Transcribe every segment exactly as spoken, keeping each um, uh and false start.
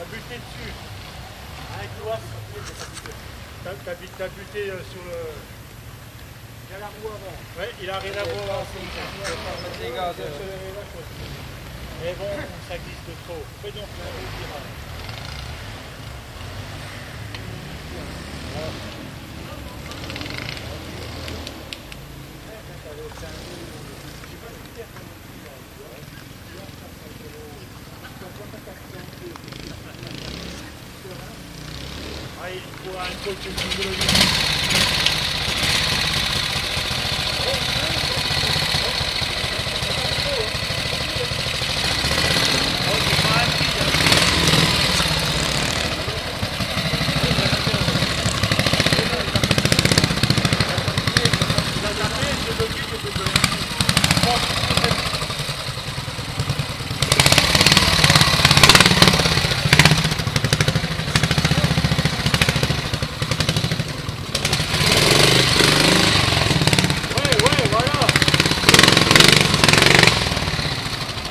buté dessus. Avec l'oie, t'as buté, t'as buté euh, sur le... Il y a la roue avant. Ouais, il a rien à voir. Les gars, de... Mais bon, ça glisse trop. Fais donc un virage. Ah, il faut un peu de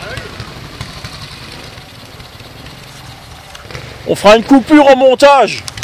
On fera une coupure au montage.